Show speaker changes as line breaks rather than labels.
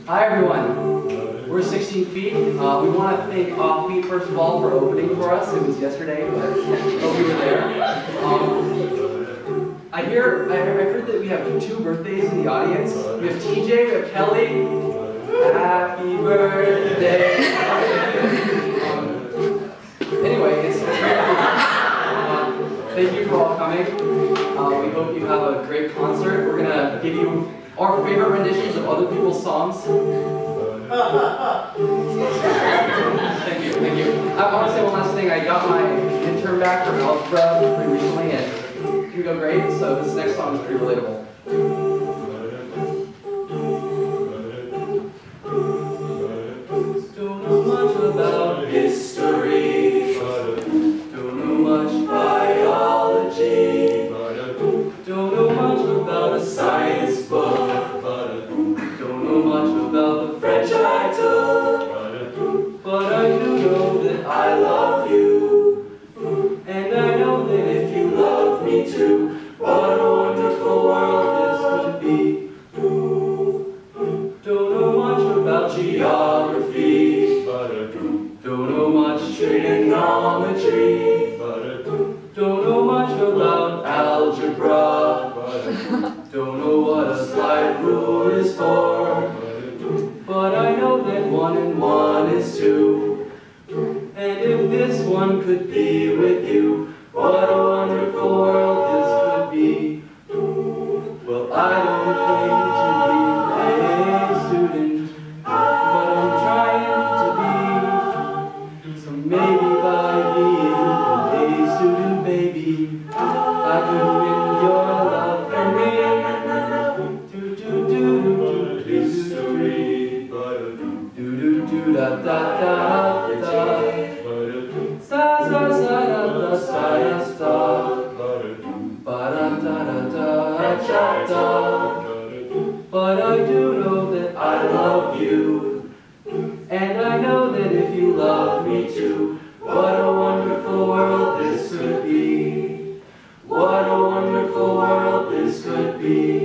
Hi everyone, we're 16 Feet. We want to thank Offbeat first of all for opening for us. It was yesterday, but we were there. I heard that we have 2 birthdays in the audience. We have TJ, we have Kelly. Happy birthday. Anyway, it's great. Thank you for all coming. We hope you have a great concert. We're gonna give you our favorite renditions of other people's songs. Thank you, thank you. I want to say one last thing. I got my intern back from algebra pretty recently, and we go great. So this next song is pretty relatable. Don't know much about history. Don't know much biology. Don't know much about a science book. Don't know much about the French I took. But I do know that I love you. And I know that if you love me too, what a wonderful world this could be. Don't know much about geography. Don't know much trigonometry. Don't know much about algebra. Don't know what a slide rule is for. But I know that 1 and 1 is 2. And if this one could be with you, what a wonderful world this could be. Well, I don't claim to be a student, but I'm trying to be. So maybe by being a student baby, I could win your love for me. Da da da da. Sa sa sa da da sa ya sta. Ba da da da da da da. But I do know that I love you, and I know that if you love me too, what a wonderful world this could be. What a wonderful world this could be.